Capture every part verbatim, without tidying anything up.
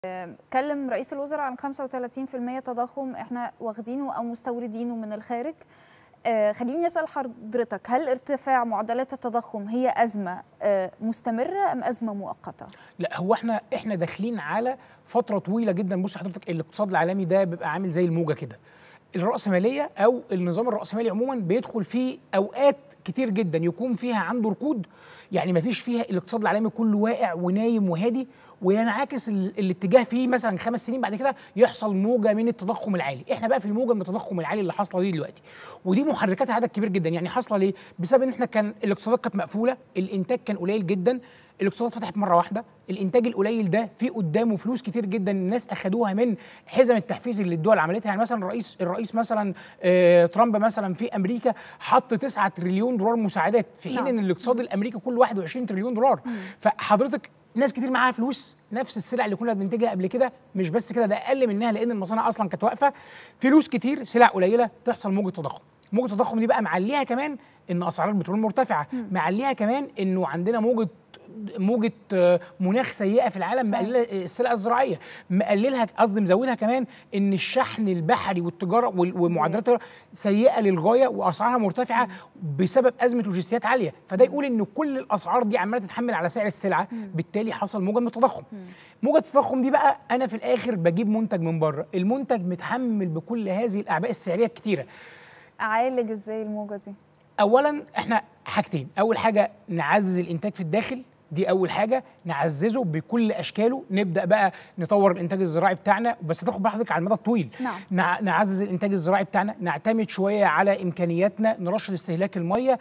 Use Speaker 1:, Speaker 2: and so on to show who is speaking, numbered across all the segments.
Speaker 1: اتكلم رئيس الوزراء عن خمسة وثلاثين بالمئة تضخم احنا واخدينه او مستوردينه من الخارج. آه خليني اسال حضرتك، هل ارتفاع معدلات التضخم هي ازمه آه مستمره ام ازمه مؤقته؟
Speaker 2: لا، هو احنا احنا داخلين على فتره طويله جدا. بص حضرتك، الاقتصاد العالمي ده بيبقى عامل زي الموجه كده. الرأسمالية أو النظام الرأسمالي عموما بيدخل فيه أوقات كتير جدا يكون فيها عنده ركود، يعني ما فيش فيها الاقتصاد العالمي كله واقع ونايم وهادي، وينعكس الاتجاه فيه مثلا خمس سنين بعد كده يحصل موجة من التضخم العالي. احنا بقى في الموجة من التضخم العالي اللي حاصلة دي دلوقتي، ودي محركاتها عدد كبير جدا. يعني حاصلة ليه؟ بسبب ان احنا كان الاقتصادات كانت مقفولة، الانتاج كان قليل جدا، الاقتصادات فتحت مره واحده، الانتاج القليل ده في قدامه فلوس كتير جدا الناس اخذوها من حزم التحفيز اللي الدول عملتها. يعني مثلا الرئيس الرئيس مثلا آه ترامب مثلا في امريكا حط تسعة تريليون دولار مساعدات، في حين ان الاقتصاد الامريكي كله واحد وعشرين تريليون دولار. فحضرتك ناس كتير معاها فلوس، نفس السلع اللي كنا بننتجها قبل كده، مش بس كده، ده اقل منها لان المصانع اصلا كانت واقفه، فلوس كتير سلع قليله، تحصل موجه تضخم. موجه التضخم دي بقى معليها كمان ان اسعار البترول مرتفعه، معليها كمان انه عندنا موجه موجة مناخ سيئة في العالم، مقللة السلع الزراعية، مقللها قصدي مزودها كمان ان الشحن البحري والتجارة ومعدلات سيئة للغاية واسعارها مرتفعة بسبب أزمة لوجستيات عالية. فده يقول ان كل الاسعار دي عمالة تتحمل على سعر السلعة، بالتالي حصل موجة من التضخم. موجة التضخم دي بقى انا في الاخر بجيب منتج من بره، المنتج متحمل بكل هذه الاعباء السعرية الكتيرة.
Speaker 1: اعالج ازاي الموجة دي؟
Speaker 2: اولا احنا حاجتين، اول حاجة نعزز الانتاج في الداخل، دي أول حاجة، نعززه بكل أشكاله، نبدأ بقى نطور الإنتاج الزراعي بتاعنا، بس تاخد بحضرتك على المدى الطويل. نعم. نعزز الإنتاج الزراعي بتاعنا، نعتمد شوية على إمكانياتنا، نرشد استهلاك المية،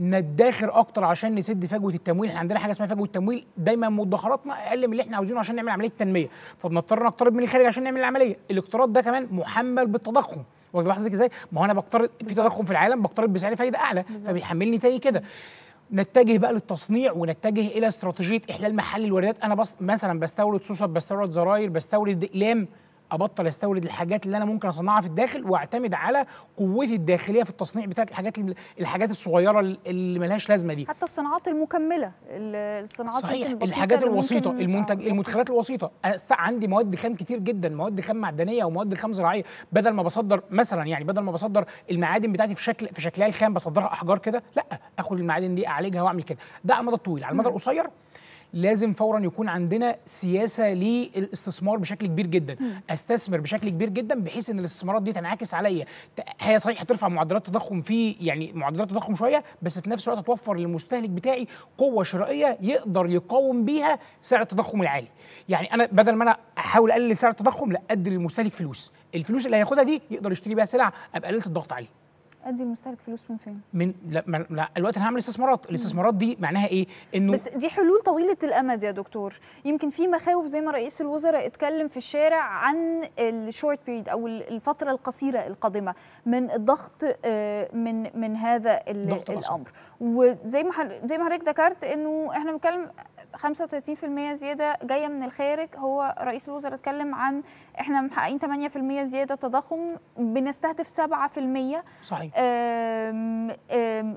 Speaker 2: ندخر أكتر عشان نسد فجوة التمويل. احنا عندنا حاجة اسمها فجوة التمويل، دايما مدخراتنا أقل من اللي احنا عاوزينه عشان نعمل عملية تنمية، فبنضطر نقترض من الخارج عشان نعمل العملية. الاقتراض ده كمان محمل بالتضخم. واخد بحضرتك ازاي؟ ما هو أنا بقترض في تضخم في العالم، بقترض بسعر فايدة أعلى، بالزبط. فبيحملني تاني كده. نتجه بقى للتصنيع ونتجه الى استراتيجيه احلال محل الواردات. انا بس مثلا بستورد صوصات، بستورد زراير، بستورد اقلام، ابطل استورد الحاجات اللي انا ممكن اصنعها في الداخل واعتمد على قوتي الداخليه في التصنيع بتاعت الحاجات الحاجات الصغيره اللي ملهاش لازمه دي.
Speaker 1: حتى الصناعات المكمله، الصناعات
Speaker 2: صحيح،
Speaker 1: البسيطه،
Speaker 2: الحاجات الوسيطه، المنتج المدخلات الوسيطه. عندي مواد خام كتير جدا، مواد خام معدنيه ومواد خام زراعيه، بدل ما بصدر مثلا يعني بدل ما بصدر المعادن بتاعتي في شكل في شكلها الخام بصدرها احجار كده، لا، اخد المعادن دي اعالجها واعمل كده. ده على المدى الطويل. على المدى القصير لازم فورا يكون عندنا سياسه للاستثمار بشكل كبير جدا، استثمر بشكل كبير جدا بحيث ان الاستثمارات دي تنعكس عليا. هي صحيح هترفع معدلات التضخم في يعني معدلات التضخم شويه، بس في نفس الوقت هتوفر للمستهلك بتاعي قوه شرائيه يقدر يقاوم بيها سعر التضخم العالي. يعني انا بدل ما انا احاول اقلل سعر التضخم، لا، ادي للمستهلك فلوس، الفلوس اللي هياخدها دي يقدر يشتري بيها سلع، ابقى قللت الضغط عليه.
Speaker 1: ادي المستهلك فلوس من فين؟
Speaker 2: من لا, لا الوقت انا هعمل استثمارات، الاستثمارات دي معناها ايه؟ انه
Speaker 1: بس دي حلول طويله الامد يا دكتور. يمكن في مخاوف زي ما رئيس الوزراء اتكلم في الشارع عن الشورت بيريد او الفتره القصيره القادمه من الضغط من من هذا الامر، وزي ما زي ما حضرتك ذكرت انه احنا بنتكلم خمسة وثلاثين بالمئة زياده جايه من الخارج. هو رئيس الوزراء اتكلم عن احنا محققين ثمانية بالمئة زياده تضخم، بنستهدف سبعة بالمئة.
Speaker 2: صحيح.
Speaker 1: أم أم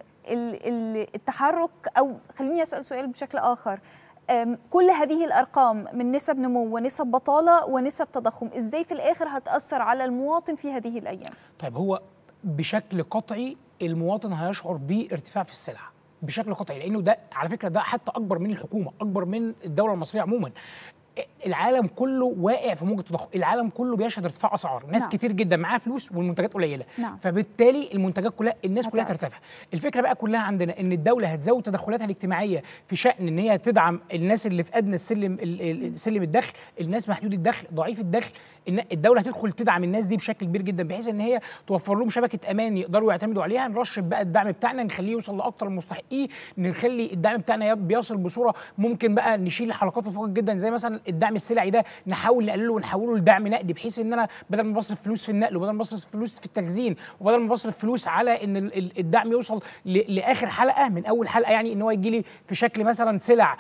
Speaker 1: التحرك، او خليني اسال سؤال بشكل اخر، كل هذه الارقام من نسب نمو ونسب بطاله ونسب تضخم ازاي في الاخر هتاثر على المواطن في هذه الايام؟
Speaker 2: طيب، هو بشكل قطعي المواطن هيشعر بارتفاع في السلع بشكل قطعي، لانه ده على فكره ده حتى اكبر من الحكومه، اكبر من الدوله المصريه عموما. العالم كله واقع في موجه التضخم، العالم كله بيشهد ارتفاع اسعار، ناس نعم. كتير جدا معاها فلوس والمنتجات قليله، نعم. فبالتالي المنتجات كلها الناس كلها ترتفع. الفكره بقى كلها عندنا ان الدوله هتزود تدخلاتها الاجتماعيه في شان ان هي تدعم الناس اللي في ادنى السلم سلم الدخل، الناس محدود الدخل، ضعيف الدخل. الدوله هتدخل تدعم الناس دي بشكل كبير جدا بحيث ان هي توفر لهم شبكه امان يقدروا يعتمدوا عليها. نرشد بقى الدعم بتاعنا، نخليه يوصل لاكثر المستحقين، نخلي الدعم بتاعنا بيصل بصوره ممكن بقى نشيل حلقات الفقر جدا، زي مثلا الدعم السلعي ده نحاول نقلله ونحوله لدعم نقدي، بحيث ان انا بدل ما بصرف فلوس في النقل، وبدل ما بصرف فلوس في التخزين، وبدل ما بصرف فلوس على ان الدعم يوصل لاخر حلقه من اول حلقه، يعني ان هو يجي لي في شكل مثلا سلع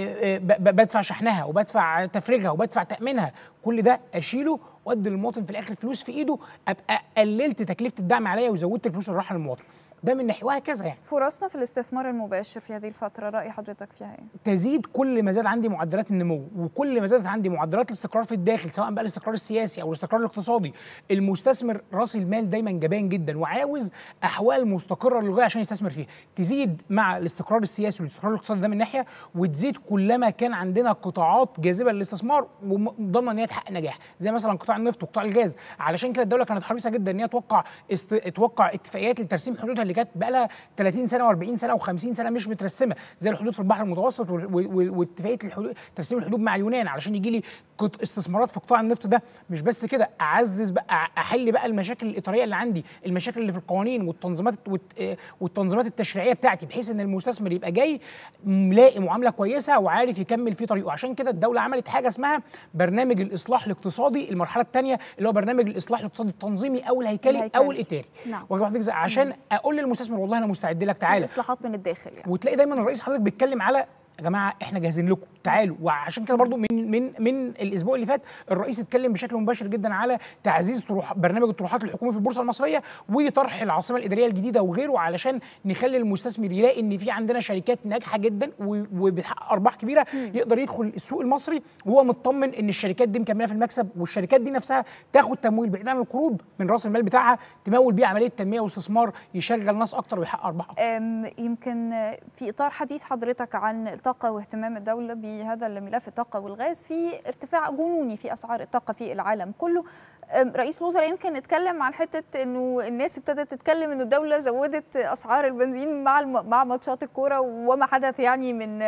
Speaker 2: بدفع شحنها وبدفع تفريغها وبدفع تامينها، كل ده اشيله وادي للمواطن في الاخر فلوس في ايده، ابقى قللت تكلفه الدعم عليا وزودت الفلوس اللي رايحه للمواطن. ده من ناحيه، وهكذا يعني.
Speaker 1: فرصنا في الاستثمار المباشر في هذه الفتره راي حضرتك فيها ايه؟
Speaker 2: تزيد كل ما زاد عندي معدلات النمو، وكل ما زادت عندي معدلات الاستقرار في الداخل، سواء بقى الاستقرار السياسي او الاستقرار الاقتصادي. المستثمر راس المال دايما جبان جدا وعاوز احوال مستقره للغايه عشان يستثمر فيها. تزيد مع الاستقرار السياسي والاستقرار الاقتصادي ده من ناحيه، وتزيد كلما كان عندنا قطاعات جاذبه للاستثمار وضمن ان هي تحقق نجاح، زي مثلا قطاع النفط وقطاع الغاز. علشان كده الدوله كانت حريصه جدا ان هي توقع است... توقع اتفاقيات لترسيم حدودها اللي كانت بقى لها ثلاثين سنه و40 سنه و50 سنه مش مترسمه، زي الحدود في البحر المتوسط واتفاقيه الحدود ترسيم الحدود مع اليونان، علشان يجي لي استثمارات في قطاع النفط ده. مش بس كده، اعزز بقى احل بقى المشاكل الاطاريه اللي عندي، المشاكل اللي في القوانين والتنظيمات والتنظيمات التشريعيه بتاعتي، بحيث ان المستثمر يبقى جاي ملاقي معامله كويسه وعارف يكمل في طريقه. عشان كده الدوله عملت حاجه اسمها برنامج الاصلاح الاقتصادي المرحله الثانيه، اللي هو برنامج الاصلاح الاقتصادي التنظيمي او الهيكلي, الهيكلي. او الاتاري.
Speaker 1: نعم.
Speaker 2: عشان اقول للمستثمر والله انا مستعد لك، تعالى.
Speaker 1: الاصلاحات من الداخل يعني.
Speaker 2: وتلاقي دايما الرئيس حضرتك بيتكلم على يا جماعه احنا جاهزين لكم، تعالوا. وعشان كده برضو من من من الاسبوع اللي فات الرئيس اتكلم بشكل مباشر جدا على تعزيز طروح برنامج الطروحات الحكومي في البورصه المصريه وطرح العاصمه الاداريه الجديده وغيره، علشان نخلي المستثمر يلاقي ان في عندنا شركات ناجحه جدا وبتحقق ارباح كبيره، يقدر يدخل السوق المصري وهو مطمن ان الشركات دي مكمله في المكسب، والشركات دي نفسها تاخد تمويل بعيد عن القروض من راس المال بتاعها، تمول بيه عمليه تنميه واستثمار يشغل ناس اكتر ويحقق ارباح اكتر.
Speaker 1: يمكن في اطار حديث حضرتك عن الطاقه واهتمام الدولة بهذا الملف الطاقة والغاز، في ارتفاع جنوني في أسعار الطاقة في العالم كله. رئيس الوزراء يمكن نتكلم عن حتة إنه الناس ابتدت تتكلم إنه الدولة زودت أسعار البنزين مع مع ماتشات الكورة وما حدث يعني من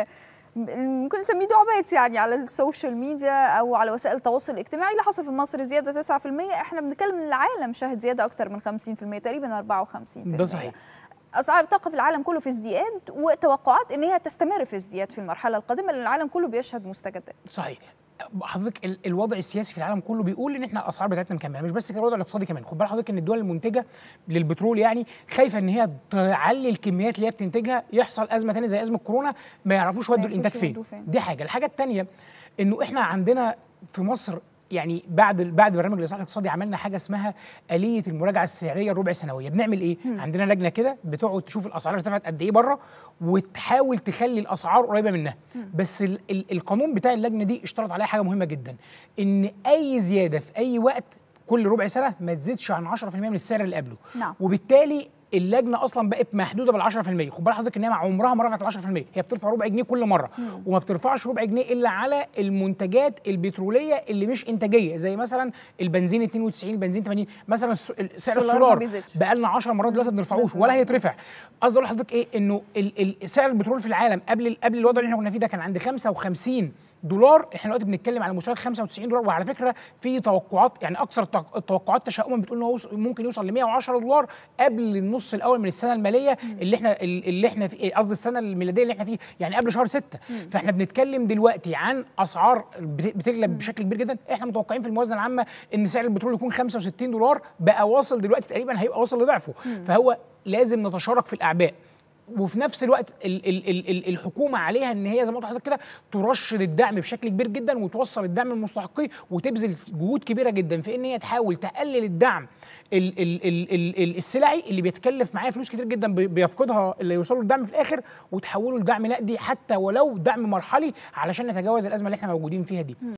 Speaker 1: ممكن نسميه دعابات يعني على السوشيال ميديا أو على وسائل التواصل الاجتماعي. اللي حصل في مصر زيادة تسعة بالمئة، احنا بنتكلم إن العالم شهد زيادة أكثر من خمسين بالمئة، تقريبا أربعة وخمسين بالمئة.
Speaker 2: ده صحيح.
Speaker 1: اسعار الطاقه في العالم كله في ازدياد، وتوقعات ان هي تستمر في ازدياد في المرحله القادمه، لان العالم كله بيشهد مستجدات.
Speaker 2: صحيح. حضرتك الوضع السياسي في العالم كله بيقول ان احنا الاسعار بتاعتنا مكمله، مش بس كده الوضع الاقتصادي كمان. خد بال حضرتك ان الدول المنتجه للبترول يعني خايفه ان هي تعلي الكميات اللي هي بتنتجها، يحصل ازمه ثانيه زي ازمه كورونا ما يعرفوش يودوا الانتاج فين. فين. دي حاجه. الحاجه الثانيه انه احنا عندنا في مصر يعني بعد بعد برنامج الاصلاح الاقتصادي عملنا حاجه اسمها آلية المراجعه السعريه الربع سنويه. بنعمل ايه؟ م. عندنا لجنه كده بتقعد تشوف الاسعار ارتفعت قد ايه بره وتحاول تخلي الاسعار قريبه منها. م. بس ال ال القانون بتاع اللجنه دي اشترط عليها حاجه مهمه جدا، ان اي زياده في اي وقت كل ربع سنه ما تزيدش عن عشرة بالمئة من السعر اللي قبله.
Speaker 1: نعم.
Speaker 2: وبالتالي اللجنه اصلا بقت محدوده بال عشرة بالمئة. خد بال حضرتك ان هي عمرها ما رفعت ال عشرة بالمئة، هي بترفع ربع جنيه كل مره. مم. وما بترفعش ربع جنيه الا على المنتجات البتروليه اللي مش انتاجيه، زي مثلا البنزين اتنين وتسعين، البنزين ثمانين، مثلا سعر السولار بقى لنا عشر مرات دلوقتي ما بنرفعوش ولا هيترفع. قصدي اقول لحضرتك ايه، انه سعر البترول في العالم قبل قبل الوضع اللي احنا كنا فيه ده كان عند خمسة وخمسين دولار، احنا دلوقتي بنتكلم على مستوى خمسة وتسعين دولار. وعلى فكره في توقعات يعني اكثر التوقعات تشاؤما بتقول ان هو ممكن يوصل ل مئة وعشرة دولار قبل النص الاول من السنه الماليه اللي احنا اللي احنا في قصدي السنه الميلاديه اللي احنا فيه، يعني قبل شهر ستة. فاحنا بنتكلم دلوقتي عن اسعار بتغلى بشكل كبير جدا. احنا متوقعين في الموازنه العامه ان سعر البترول يكون خمسة وستين دولار، بقى واصل دلوقتي تقريبا هيبقى واصل لضعفه. فهو لازم نتشارك في الاعباء، وفي نفس الوقت ال ال ال الحكومه عليها ان هي زي ما قلت لحضرتك كده ترشد الدعم بشكل كبير جدا وتوصل الدعم لمستحقيه، وتبذل جهود كبيره جدا في ان هي تحاول تقلل الدعم ال ال ال ال السلعي اللي بيتكلف معاه فلوس كتير جدا بيفقدها اللي يوصلوا للدعم في الاخر، وتحوله لدعم نقدي حتى ولو دعم مرحلي علشان نتجاوز الازمه اللي احنا موجودين فيها دي.